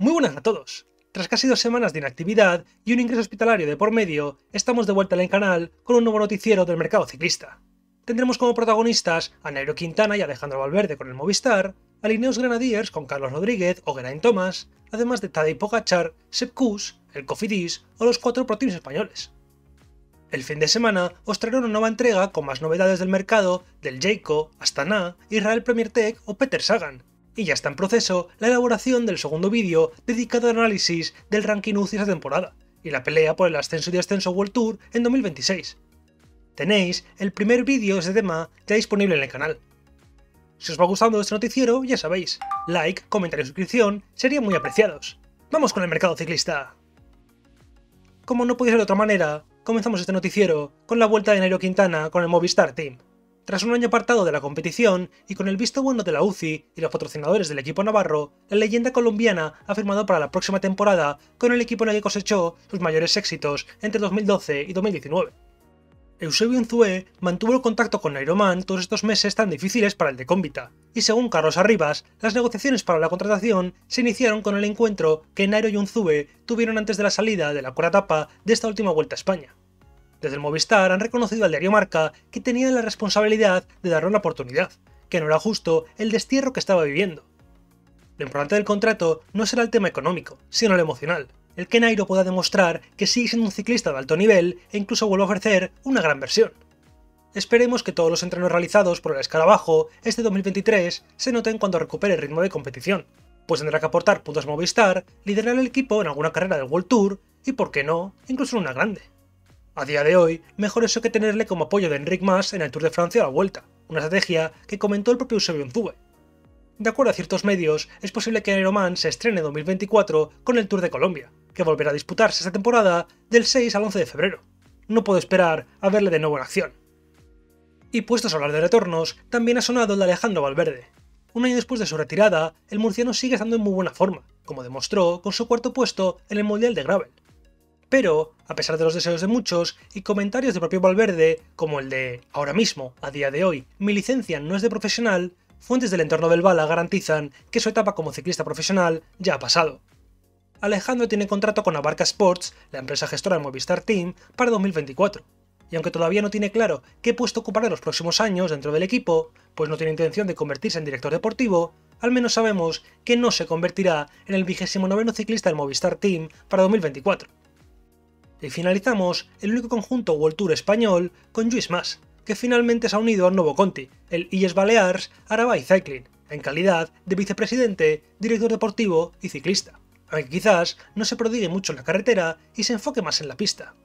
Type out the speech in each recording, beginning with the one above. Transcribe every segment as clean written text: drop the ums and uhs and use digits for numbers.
Muy buenas a todos. Tras casi 2 semanas de inactividad y un ingreso hospitalario de por medio, estamos de vuelta en el canal con un nuevo noticiero del mercado ciclista. Tendremos como protagonistas a Nairo Quintana y Alejandro Valverde con el Movistar, a Ineos Grenadiers con Carlos Rodríguez o Geraint Thomas, además de Tadej Pogačar, Sepp Kuss, el Cofidis o los 4 Pro Teams españoles. El fin de semana os traeré una nueva entrega con más novedades del mercado del Jayco, Astana, Israel Premier Tech o Peter Sagan. Y ya está en proceso la elaboración del segundo vídeo dedicado al análisis del ranking UCI esta temporada y la pelea por el ascenso y descenso World Tour en 2026. Tenéis el primer vídeo de este tema ya disponible en el canal. Si os va gustando este noticiero, ya sabéis, like, comentario y suscripción serían muy apreciados. ¡Vamos con el mercado ciclista! Como no podía ser de otra manera, comenzamos este noticiero con la vuelta de Nairo Quintana con el Movistar Team. Tras un año apartado de la competición y con el visto bueno de la UCI y los patrocinadores del equipo navarro, la leyenda colombiana ha firmado para la próxima temporada con el equipo en el que cosechó sus mayores éxitos entre 2012 y 2019. Eusebio Unzué mantuvo el contacto con Nairoman todos estos meses tan difíciles para el de Cómbita, y según Carlos Arribas, las negociaciones para la contratación se iniciaron con el encuentro que Nairo y Unzué tuvieron antes de la salida de la cuarta etapa de esta última Vuelta a España. Desde el Movistar han reconocido al diario Marca que tenían la responsabilidad de darle una oportunidad, que no era justo el destierro que estaba viviendo. Lo importante del contrato no será el tema económico, sino el emocional, el que Nairo pueda demostrar que sigue siendo un ciclista de alto nivel e incluso vuelva a ofrecer una gran versión. Esperemos que todos los entrenos realizados por el escarabajo este 2023 se noten cuando recupere el ritmo de competición, pues tendrá que aportar puntos a Movistar, liderar el equipo en alguna carrera del World Tour y, por qué no, incluso en una grande. A día de hoy, mejor eso que tenerle como apoyo de Enric Mas en el Tour de Francia a la Vuelta, una estrategia que comentó el propio Eusebio Unzué. De acuerdo a ciertos medios, es posible que Nairoman se estrene en 2024 con el Tour de Colombia, que volverá a disputarse esta temporada del 6 al 11 de febrero. No puedo esperar a verle de nuevo en acción. Y puestos a hablar de retornos, también ha sonado el de Alejandro Valverde. Un año después de su retirada, el murciano sigue estando en muy buena forma, como demostró con su cuarto puesto en el Mundial de Gravel. Pero, a pesar de los deseos de muchos y comentarios del propio Valverde, como el de ahora mismo, a día de hoy, mi licencia no es de profesional, fuentes del entorno del Bala garantizan que su etapa como ciclista profesional ya ha pasado. Alejandro tiene contrato con Abarca Sports, la empresa gestora del Movistar Team, para 2024, y aunque todavía no tiene claro qué puesto ocupará en los próximos años dentro del equipo, pues no tiene intención de convertirse en director deportivo, al menos sabemos que no se convertirá en el 29º ciclista del Movistar Team para 2024. Y finalizamos el único conjunto World Tour español con Lluís Mas, que finalmente se ha unido al nuevo Conti, el Illes Balears Araba Cycling, en calidad de vicepresidente, director deportivo y ciclista, aunque quizás no se prodigue mucho en la carretera y se enfoque más en la pista.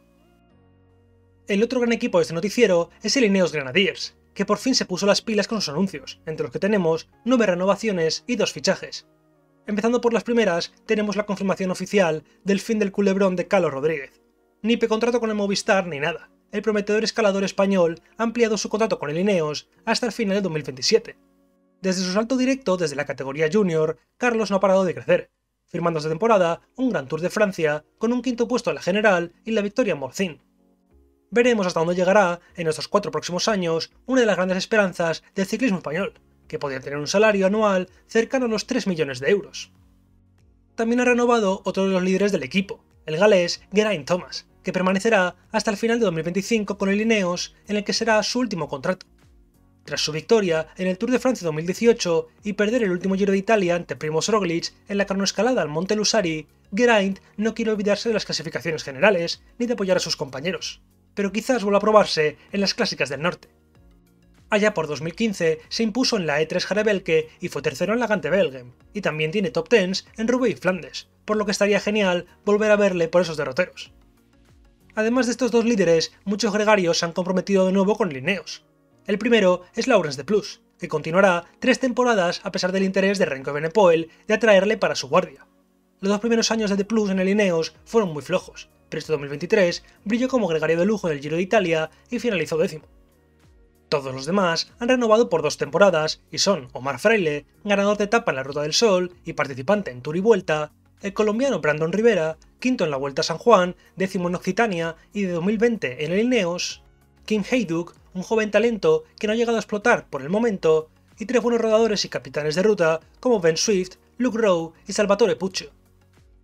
El otro gran equipo de este noticiero es el Ineos Grenadiers, que por fin se puso las pilas con sus anuncios, entre los que tenemos 9 renovaciones y 2 fichajes. Empezando por las primeras, tenemos la confirmación oficial del fin del culebrón de Carlos Rodríguez. Ni contrato con el Movistar ni nada. El prometedor escalador español ha ampliado su contrato con el Ineos hasta el final de 2027. Desde su salto directo desde la categoría junior, Carlos no ha parado de crecer, firmando esta temporada un Gran Tour de Francia con un 5º puesto en la general y la victoria en Morzine. Veremos hasta dónde llegará, en estos 4 próximos años, una de las grandes esperanzas del ciclismo español, que podría tener un salario anual cercano a los 3 millones de euros. También ha renovado otro de los líderes del equipo, el galés Geraint Thomas, que permanecerá hasta el final de 2025 con el Ineos, en el que será su último contrato. Tras su victoria en el Tour de Francia 2018 y perder el último Giro de Italia ante Primož Roglič en la cronoescalada al Monte Lusari, Geraint no quiere olvidarse de las clasificaciones generales ni de apoyar a sus compañeros, pero quizás vuelva a probarse en las clásicas del norte. Allá por 2015 se impuso en la E3 Harebelke y fue tercero en la Gante Wevelgem, y también tiene top 10 en Roubaix y Flandes, por lo que estaría genial volver a verle por esos derroteros. Además de estos 2 líderes, muchos gregarios se han comprometido de nuevo con el Ineos. El primero es Laurens de Plus, que continuará 3 temporadas a pesar del interés de Remco Evenepoel de atraerle para su guardia. Los 2 primeros años de De Plus en el Ineos fueron muy flojos, pero este 2023 brilló como gregario de lujo en el Giro de Italia y finalizó 10º. Todos los demás han renovado por 2 temporadas y son Omar Fraile, ganador de etapa en la Ruta del Sol y participante en Tour y Vuelta, el colombiano Brandon Rivera, 5º en la Vuelta a San Juan, 10º en Occitania y de 2020 en el Ineos, Kim Heyduk, un joven talento que no ha llegado a explotar por el momento, y 3 buenos rodadores y capitanes de ruta como Ben Swift, Luke Rowe y Salvatore Puccio.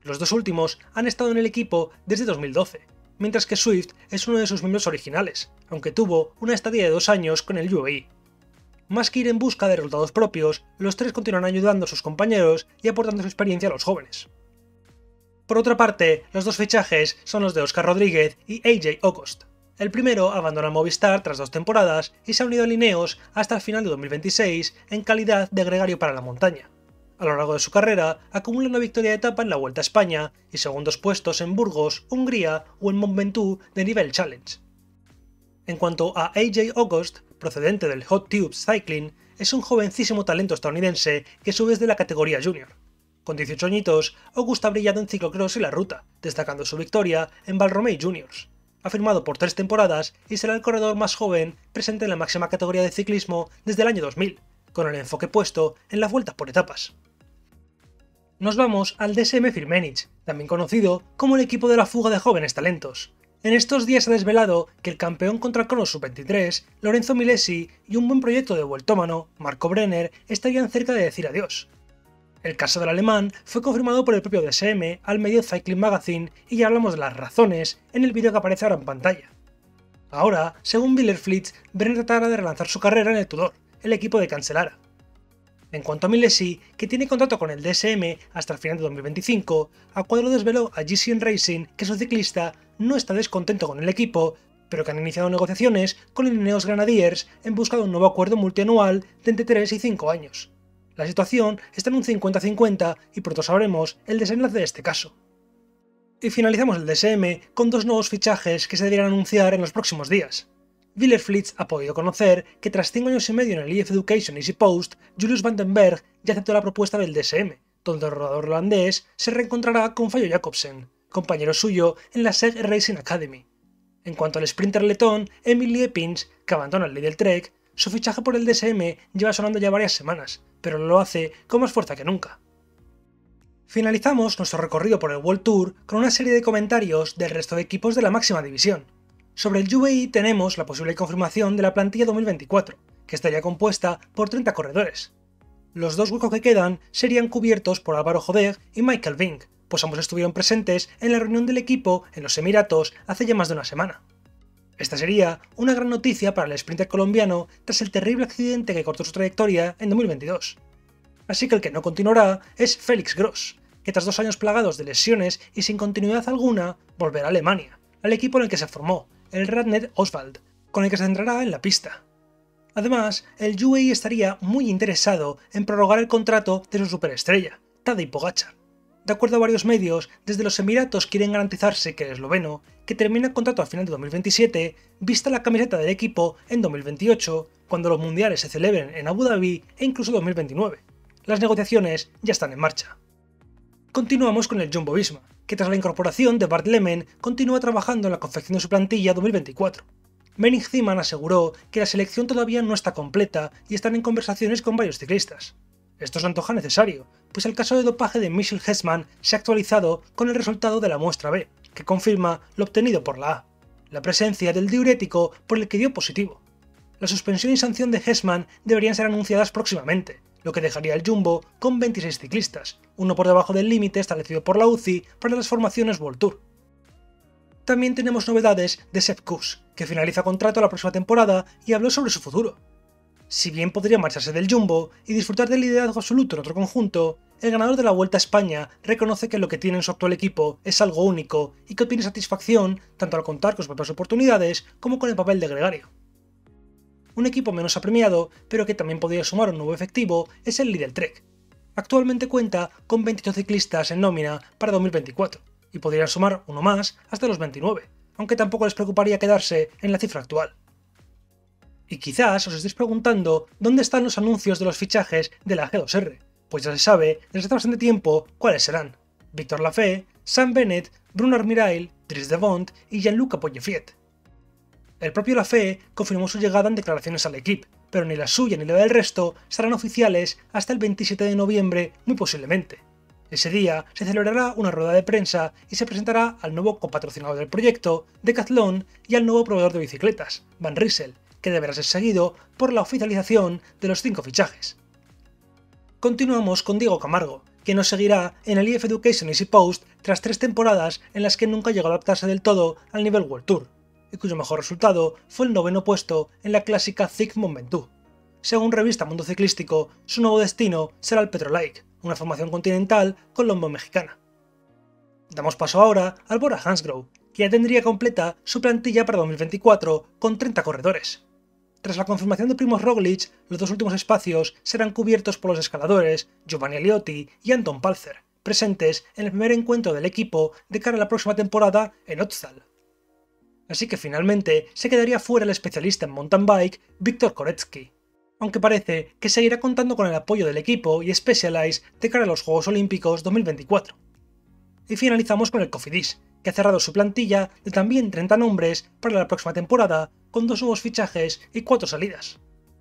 Los dos últimos han estado en el equipo desde 2012, mientras que Swift es uno de sus miembros originales, aunque tuvo una estadía de 2 años con el UAE. Más que ir en busca de resultados propios, los tres continúan ayudando a sus compañeros y aportando su experiencia a los jóvenes. Por otra parte, los dos fichajes son los de Óscar Rodríguez y AJ Okost. El primero abandona Movistar tras 2 temporadas y se ha unido a Ineos hasta el final de 2026 en calidad de gregario para la montaña. A lo largo de su carrera acumula una victoria de etapa en la Vuelta a España y segundos puestos en Burgos, Hungría o en Mont Ventoux de nivel Challenge. En cuanto a AJ Okost, procedente del Hot Tubes Cycling, es un jovencísimo talento estadounidense que sube desde la categoría junior. Con 18 añitos, Okost ha brillado en ciclocross y la ruta, destacando su victoria en Valromey Juniors. Ha firmado por 3 temporadas y será el corredor más joven presente en la máxima categoría de ciclismo desde el año 2000, con el enfoque puesto en las vueltas por etapas. Nos vamos al DSM Firmenich, también conocido como el equipo de la fuga de jóvenes talentos. En estos días se ha desvelado que el campeón contracross sub-23, Lorenzo Milesi, y un buen proyecto de vueltómano, Marco Brenner, estarían cerca de decir adiós. El caso del alemán fue confirmado por el propio DSM al medio Cycling Magazine y ya hablamos de las razones en el vídeo que aparece ahora en pantalla. Ahora, según Wielerflits, Brenner tratará de relanzar su carrera en el Tudor, el equipo de Cancellara. En cuanto a Milesi, que tiene contrato con el DSM hasta el final de 2025, a cuadro desveló a GCN Racing que su ciclista no está descontento con el equipo, pero que han iniciado negociaciones con el Ineos Grenadiers en busca de un nuevo acuerdo multianual de entre 3 y 5 años. La situación está en un 50-50 y pronto sabremos el desenlace de este caso. Y finalizamos el DSM con 2 nuevos fichajes que se deberían anunciar en los próximos días. Wielerflits ha podido conocer que tras 5 años y medio en el EF Education Easy Post, Julius van den Berg ya aceptó la propuesta del DSM, donde el rodador holandés se reencontrará con Fallo Jacobsen, compañero suyo en la SEG Racing Academy. En cuanto al sprinter letón Emil Liepins, que abandona el Lidl Trek, su fichaje por el DSM lleva sonando ya varias semanas, pero lo hace con más fuerza que nunca. Finalizamos nuestro recorrido por el World Tour con una serie de comentarios del resto de equipos de la máxima división. Sobre el UAE tenemos la posible confirmación de la plantilla 2024, que estaría compuesta por 30 corredores. Los 2 huecos que quedan serían cubiertos por Álvaro Jodeg y Michael Vink, pues ambos estuvieron presentes en la reunión del equipo en los Emiratos hace ya más de una semana. Esta sería una gran noticia para el sprinter colombiano tras el terrible accidente que cortó su trayectoria en 2022. Así que el que no continuará es Felix Gross, que tras 2 años plagados de lesiones y sin continuidad alguna, volverá a Alemania, al equipo en el que se formó, el Radnet Oswald, con el que se centrará en la pista. Además, el UAE estaría muy interesado en prorrogar el contrato de su superestrella, Tadej Pogačar. De acuerdo a varios medios, desde los Emiratos quieren garantizarse que el esloveno, que termina el contrato a final de 2027, vista la camiseta del equipo en 2028, cuando los mundiales se celebren en Abu Dhabi e incluso 2029. Las negociaciones ya están en marcha. Continuamos con el Jumbo-Visma, que tras la incorporación de Bart Lemen continúa trabajando en la confección de su plantilla 2024. Menig Zeeman aseguró que la selección todavía no está completa y están en conversaciones con varios ciclistas. Esto se antoja necesario, pues el caso de dopaje de Michel Hessmann se ha actualizado con el resultado de la muestra B, que confirma lo obtenido por la A, la presencia del diurético por el que dio positivo. La suspensión y sanción de Hessmann deberían ser anunciadas próximamente, lo que dejaría al Jumbo con 26 ciclistas, uno por debajo del límite establecido por la UCI para las formaciones World Tour. También tenemos novedades de Sepp Kuss, que finaliza contrato la próxima temporada y habló sobre su futuro. Si bien podría marcharse del Jumbo y disfrutar del liderazgo absoluto en otro conjunto, el ganador de la Vuelta a España reconoce que lo que tiene en su actual equipo es algo único y que obtiene satisfacción tanto al contar con sus propias oportunidades como con el papel de gregario. Un equipo menos apremiado, pero que también podría sumar un nuevo efectivo, es el Lidl Trek. Actualmente cuenta con 28 ciclistas en nómina para 2024, y podrían sumar uno más hasta los 29, aunque tampoco les preocuparía quedarse en la cifra actual. Y quizás os estéis preguntando dónde están los anuncios de los fichajes de la G2R, pues ya se sabe desde hace bastante tiempo cuáles serán: Victor Lafay, Sam Bennett, Bruno Armirail, Dries de Bont y Gianluca Poggeffiet. El propio Lafay confirmó su llegada en declaraciones al equipo, pero ni la suya ni la del resto serán oficiales hasta el 27 de noviembre, muy posiblemente. Ese día se celebrará una rueda de prensa y se presentará al nuevo copatrocinador del proyecto, Decathlon, y al nuevo proveedor de bicicletas, Van Rysel, que deberá ser seguido por la oficialización de los 5 fichajes. Continuamos con Diego Camargo, que nos seguirá en el EF Education Easy Post tras 3 temporadas en las que nunca llegó a adaptarse del todo al nivel World Tour, y cuyo mejor resultado fue el 9º puesto en la clásica Thick Mont Ventoux. Según revista Mundo Ciclístico, su nuevo destino será el Petrolike, una formación continental con lombo mexicana. Damos paso ahora al Bora Hansgrohe, que ya tendría completa su plantilla para 2024 con 30 corredores. Tras la confirmación de Primož Roglič, los 2 últimos espacios serán cubiertos por los escaladores Giovanni Aliotti y Anton Palzer, presentes en el primer encuentro del equipo de cara a la próxima temporada en Ötztal. Así que finalmente se quedaría fuera el especialista en mountain bike Viktor Koretsky, aunque parece que seguirá contando con el apoyo del equipo y Specialized de cara a los Juegos Olímpicos 2024. Y finalizamos con el Cofidis, que ha cerrado su plantilla de también 30 nombres para la próxima temporada, con 2 nuevos fichajes y 4 salidas.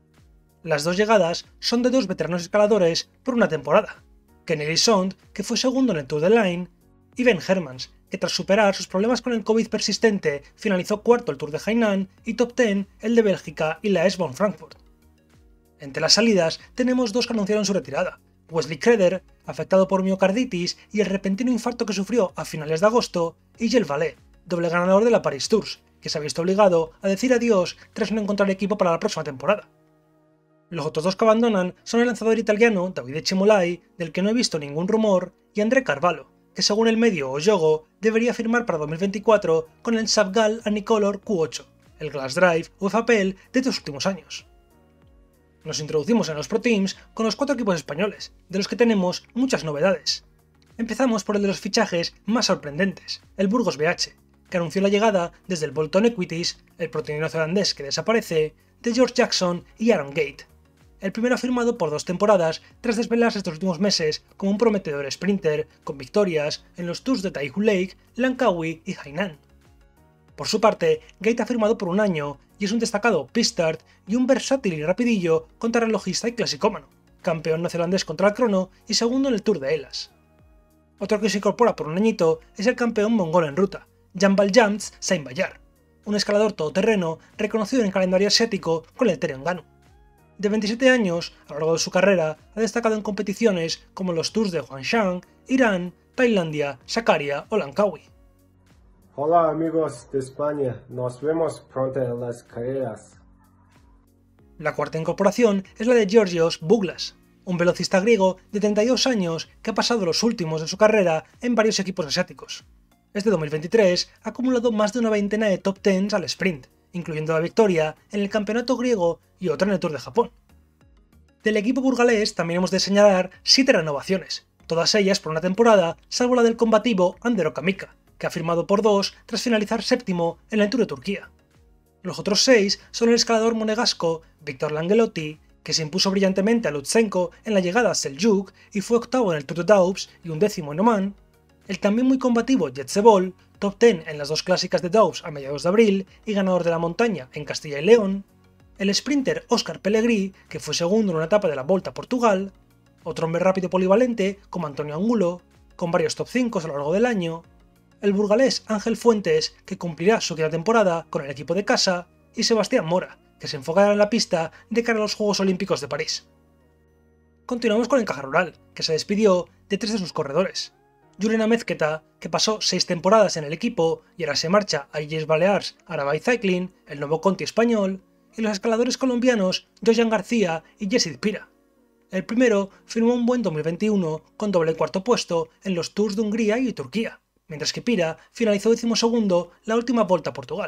Las 2 llegadas son de 2 veteranos escaladores por una temporada, Kenny Lisond, que fue segundo en el Tour de Line, y Ben Hermans, que tras superar sus problemas con el COVID persistente finalizó cuarto el Tour de Hainan y top 10 el de Bélgica y la S-Bahn Frankfurt. Entre las salidas tenemos 2 que anunciaron su retirada: Wesley Creder, afectado por miocarditis y el repentino infarto que sufrió a finales de agosto, y Gel Valé, doble ganador de la Paris Tours, que se ha visto obligado a decir adiós tras no encontrar equipo para la próxima temporada. Los otros 2 que abandonan son el lanzador italiano Davide Cimolai, del que no he visto ningún rumor, y André Carvalho, que según el medio Oyogo debería firmar para 2024 con el Sapgal Anicolor Q8, el Glass Drive o FAPL de 2 últimos años. Nos introducimos en los Pro Teams con los 4 equipos españoles, de los que tenemos muchas novedades. Empezamos por el de los fichajes más sorprendentes, el Burgos BH, que anunció la llegada desde el Bolton Equities, el proteíno neozelandés que desaparece, de George Jackson y Aaron Gate. El primero ha firmado por 2 temporadas tras desvelarse estos últimos meses como un prometedor sprinter con victorias en los Tours de Taihu Lake, Langkawi y Hainan. Por su parte, Gate ha firmado por 1 año y es un destacado pistard y un versátil y rapidillo contrarrelojista y clasicómano, campeón neozelandés contra el crono y segundo en el Tour de Elas. Otro que se incorpora por 1 añito es el campeón mongol en ruta, Jambal-Jamts Saint-Bayar, un escalador todoterreno reconocido en el calendario asiático con el Terengganu. De 27 años, a lo largo de su carrera ha destacado en competiciones como los Tours de Huangshan, Irán, Tailandia, Sakarya o Langkawi. Hola amigos de España, nos vemos pronto en las carreras. La cuarta incorporación es la de Georgios Bouglas, un velocista griego de 32 años que ha pasado los últimos de su carrera en varios equipos asiáticos. Este 2023 ha acumulado más de una veintena de top 10 al sprint, incluyendo la victoria en el campeonato griego y otra en el Tour de Japón. Del equipo burgalés también hemos de señalar 7 renovaciones, todas ellas por una temporada, salvo la del combativo Ander Okamika, que ha firmado por 2 tras finalizar 7º en el Tour de Turquía. Los otros 6 son el escalador monegasco Victor Langelotti, que se impuso brillantemente a Lutsenko en la llegada a Seljuk y fue 8º en el Tour de Doubs y 11º en Oman, el también muy combativo Jetse Bol, top 10 en las 2 clásicas de Doubs a mediados de abril y ganador de la montaña en Castilla y León, el sprinter Óscar Pellegrí, que fue segundo en una etapa de la Volta a Portugal, otro hombre rápido polivalente como Antonio Angulo, con varios top 5 a lo largo del año, el burgalés Ángel Fuentes, que cumplirá su quinta temporada con el equipo de casa, y Sebastián Mora, que se enfocará en la pista de cara a los Juegos Olímpicos de París. Continuamos con el Caja Rural, que se despidió de 3 de sus corredores. Julen Amezqueta, que pasó 6 temporadas en el equipo y ahora se marcha a Illes Balears Arabay Cycling, el nuevo Conti español, y los escaladores colombianos Jojan García y Jesse Pira. El primero firmó un buen 2021 con doble 4º puesto en los Tours de Hungría y Turquía, mientras que Pira finalizó 12º la última Volta a Portugal.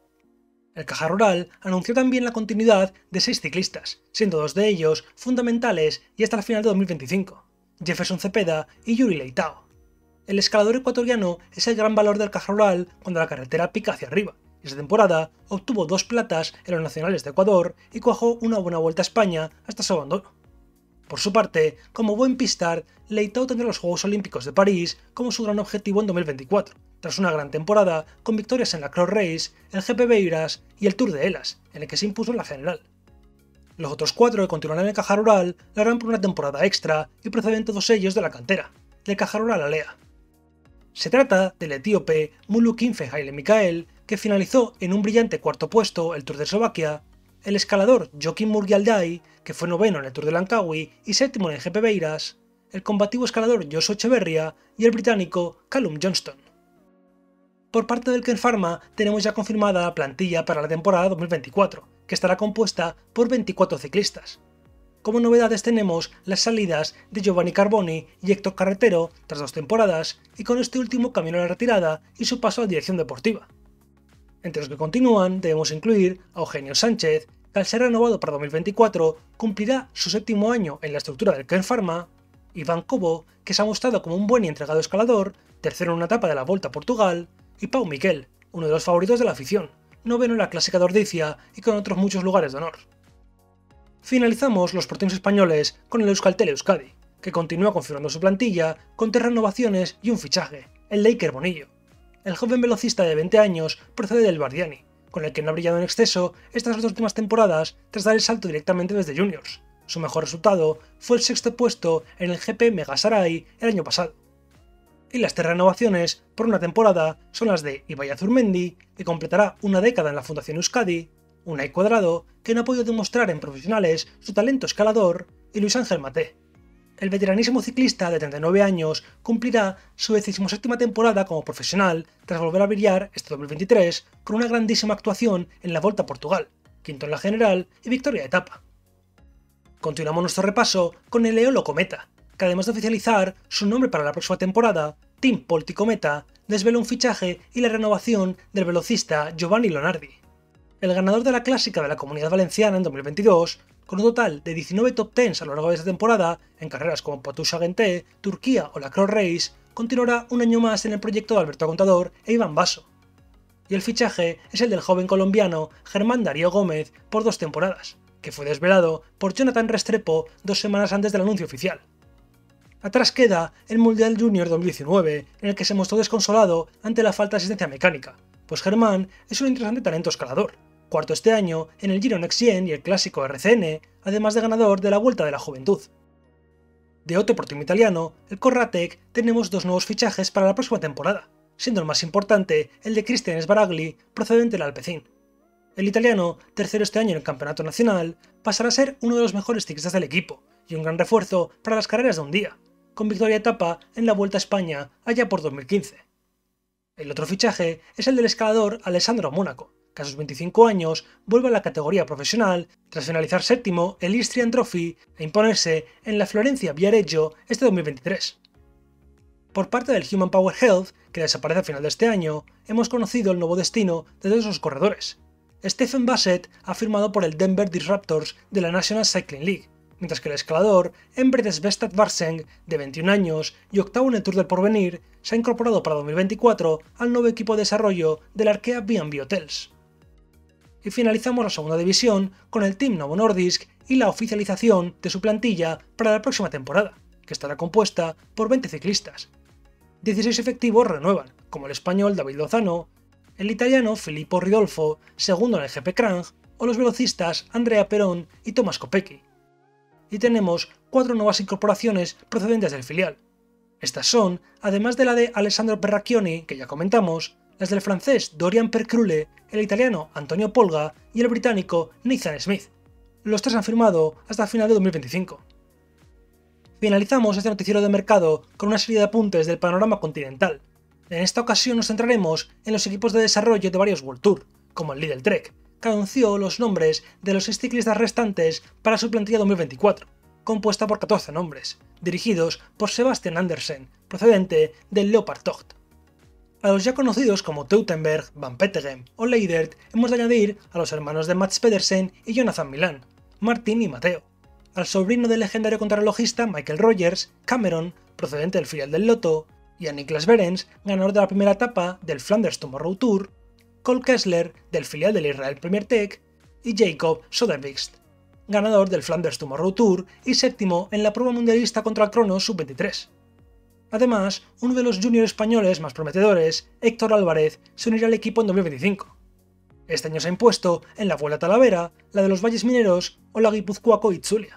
El Caja Rural anunció también la continuidad de 6 ciclistas, siendo 2 de ellos fundamentales y hasta la final de 2025, Jefferson Cepeda y Yuri Leitao. El escalador ecuatoriano es el gran valor del Caja Rural cuando la carretera pica hacia arriba, y esta temporada obtuvo 2 platas en los nacionales de Ecuador y cuajó una buena Vuelta a España hasta su abandono. Por su parte, como buen pistard, Leitao tendrá los Juegos Olímpicos de París como su gran objetivo en 2024, tras una gran temporada con victorias en la Cross Race, el GP Beiras y el Tour de Elas, en el que se impuso en la general. Los otros 4 que continuarán en el Caja Rural lo harán por una temporada extra y proceden todos ellos de la cantera, del Caja Rural Alea. Se trata del etíope Mulu Kinfe Haile Mikael, que finalizó en un brillante 4º puesto el Tour de Eslovaquia, el escalador Joaquim Murgialdai, que fue 9º en el Tour de Langkawi y 7º en el GP Beiras, el combativo escalador Joshua Echeverría y el británico Callum Johnston. Por parte del Kern Pharma tenemos ya confirmada la plantilla para la temporada 2024, que estará compuesta por 24 ciclistas. Como novedades tenemos las salidas de Giovanni Carboni y Héctor Carretero tras 2 temporadas y con este último camino a la retirada y su paso a la dirección deportiva. Entre los que continúan debemos incluir a Eugenio Sánchez, que al ser renovado para 2024 cumplirá su 7º año en la estructura del Kern Pharma, Iván Cobo, que se ha mostrado como un buen y entregado escalador, tercero en una etapa de la Volta a Portugal, y Pau Miquel, uno de los favoritos de la afición, noveno en la Clásica de Ordizia y con otros muchos lugares de honor. Finalizamos los porteños españoles con el Euskaltel Euskadi, que continúa configurando su plantilla con 3 renovaciones y un fichaje, el de Iker Bonillo. El joven velocista de 20 años procede del Bardiani, con el que no ha brillado en exceso estas 2 últimas temporadas tras dar el salto directamente desde Juniors. Su mejor resultado fue el 6º puesto en el GP Megasarai el año pasado. Y las 3 renovaciones por una temporada son las de Ibai Azurmendi, que completará una década en la Fundación Euskadi, Unai Cuadrado, que no ha podido demostrar en profesionales su talento escalador, y Luis Ángel Maté. El veteranísimo ciclista de 39 años cumplirá su 17ª temporada como profesional tras volver a brillar este 2023 con una grandísima actuación en la Volta a Portugal, quinto en la general y victoria de etapa. Continuamos nuestro repaso con el Eolo Cometa, que además de oficializar su nombre para la próxima temporada, Team Polti Cometa desveló un fichaje y la renovación del velocista Giovanni Lonardi. El ganador de la Clásica de la Comunidad Valenciana en 2022, con un total de 19 top 10 a lo largo de esta temporada, en carreras como Poitou-Charentes, Turquía o la Cross Race, continuará un año más en el proyecto de Alberto Contador e Iván Basso. Y el fichaje es el del joven colombiano Germán Darío Gómez por 2 temporadas, que fue desvelado por Jonathan Restrepo 2 semanas antes del anuncio oficial. Atrás queda el Mundial Junior 2019, en el que se mostró desconsolado ante la falta de asistencia mecánica, pues Germán es un interesante talento escalador, cuarto este año en el Giro Next Gen y el Clásico RCN, además de ganador de la Vuelta de la Juventud. De otro por team italiano, el Corratec, tenemos 2 nuevos fichajes para la próxima temporada, siendo el más importante el de Cristian Sbaragli, procedente del Alpecin. El italiano, tercero este año en el campeonato nacional, pasará a ser uno de los mejores ciclistas del equipo y un gran refuerzo para las carreras de un día, con victoria de etapa en la Vuelta a España allá por 2015. El otro fichaje es el del escalador Alessandro Mónaco, que a sus 25 años vuelve a la categoría profesional tras finalizar 7º el Istrian Trophy e imponerse en la Florencia Viareggio este 2023. Por parte del Human Power Health, que desaparece a final de este año, hemos conocido el nuevo destino de 2 de sus corredores. Stephen Bassett ha firmado por el Denver Disruptors de la National Cycling League, mientras que el escalador Embredes Vestad Varseng, de 21 años y octavo en el Tour del Porvenir, se ha incorporado para 2024 al nuevo equipo de desarrollo del Arkea B&B Hotels. Y finalizamos la segunda división con el Team Novo Nordisk y la oficialización de su plantilla para la próxima temporada, que estará compuesta por 20 ciclistas. 16 efectivos renuevan, como el español David Lozano, el italiano Filippo Ridolfo, segundo en el GP Krang, o los velocistas Andrea Perón y Tomás Kopecky. Y tenemos 4 nuevas incorporaciones procedentes del filial. Estas son, además de la de Alessandro Perracchioni, que ya comentamos, las del francés Dorian Percrule, el italiano Antonio Polga y el británico Nathan Smith. Los 3 han firmado hasta el final de 2025. Finalizamos este noticiero de mercado con una serie de apuntes del panorama continental. En esta ocasión nos centraremos en los equipos de desarrollo de varios World Tour, como el Lidl Trek, que anunció los nombres de los 6 ciclistas restantes para su plantilla 2024, compuesta por 14 nombres, dirigidos por Sebastian Andersen, procedente del Leopard Tocht. A los ya conocidos como Teutenberg, Van Petegem o Leidert hemos de añadir a los hermanos de Mats Pedersen y Jonathan Milan, Martín y Mateo, al sobrino del legendario contrarrelojista Michael Rogers, Cameron, procedente del filial del Lotto, y a Niklas Berens, ganador de la primera etapa del Flanders Tomorrow Tour, Cole Kessler, del filial del Israel Premier Tech, y Jacob Sodervist, ganador del Flanders Tomorrow Tour y 7º en la prueba mundialista contra el Cronos Sub-23. Además, uno de los juniors españoles más prometedores, Héctor Álvarez, se unirá al equipo en 2025. Este año se ha impuesto en la Vuelta a Talavera, la de los Valles Mineros o la Guipuzcoaco Itzulia.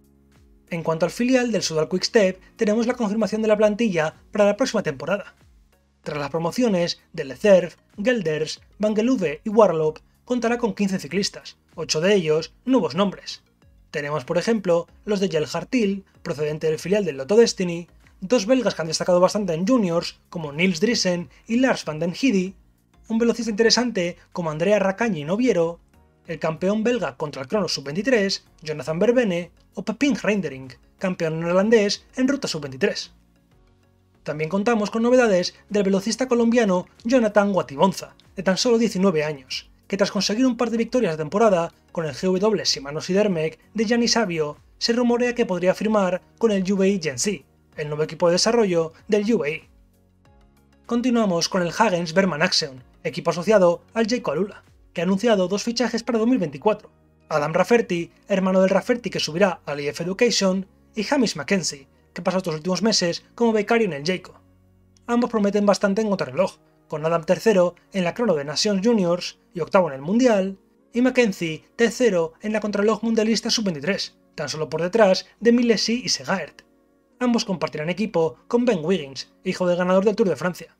En cuanto al filial del Sudal Quick-Step, tenemos la confirmación de la plantilla para la próxima temporada. Tras las promociones de Lecerf, Gelders, Van Geluwe y Warlock, contará con 15 ciclistas, 8 de ellos nuevos nombres. Tenemos por ejemplo los de Jel Hartil, procedente del filial del Lotto Destiny, dos belgas que han destacado bastante en juniors como Niels Driesen y Lars van den Hidi, un velocista interesante como Andrea Racañi Noviero, el campeón belga contra el Kronos Sub-23, Jonathan Verbene, o Pepijn Reindering, campeón neerlandés en ruta Sub-23. También contamos con novedades del velocista colombiano Jonathan Guatibonza, de tan solo 19 años, que tras conseguir un par de victorias de temporada con el GW Shimano Sidermec de Gianni Savio, se rumorea que podría firmar con el UAE Gen-Z, el nuevo equipo de desarrollo del UAE. Continuamos con el Hagens Berman Axeon, equipo asociado al Jayco Alula, que ha anunciado dos fichajes para 2024, Adam Rafferty, hermano del Rafferty que subirá al EF Education, y Hamish Mackenzie, que pasó estos últimos meses como becario en el Jayco. Ambos prometen bastante en contrarreloj, con Adam tercero en la crono de Nations Juniors y octavo en el Mundial, y Mackenzie tercero en la contrarreloj mundialista Sub-23, tan solo por detrás de Milesi y Segaert. Ambos compartirán equipo con Ben Wiggins, hijo del ganador del Tour de Francia.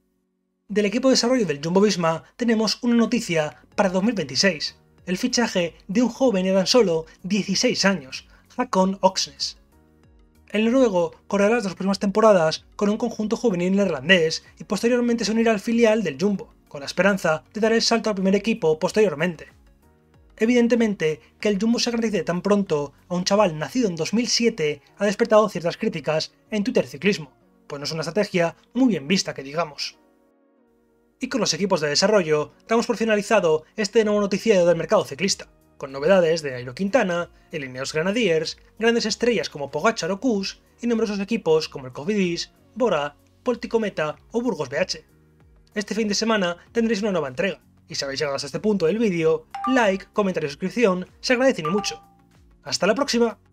Del equipo de desarrollo del Jumbo-Visma tenemos una noticia para 2026, el fichaje de un joven de tan solo 16 años, Håkon Oksnes. El noruego correrá las dos próximas temporadas con un conjunto juvenil neerlandés y posteriormente se unirá al filial del Jumbo, con la esperanza de dar el salto al primer equipo posteriormente. Evidentemente, que el Jumbo se garantice tan pronto a un chaval nacido en 2007 ha despertado ciertas críticas en Twitter Ciclismo, pues no es una estrategia muy bien vista que digamos. Y con los equipos de desarrollo, damos por finalizado este nuevo noticiero del mercado ciclista, con novedades de Nairo Quintana, el Ineos Grenadiers, grandes estrellas como Pogačar o Kuss y numerosos equipos como el Cofidis, Bora, Poltico Meta o Burgos BH. Este fin de semana tendréis una nueva entrega, y si habéis llegado hasta este punto del vídeo, like, comentario y suscripción se agradecen y mucho. ¡Hasta la próxima!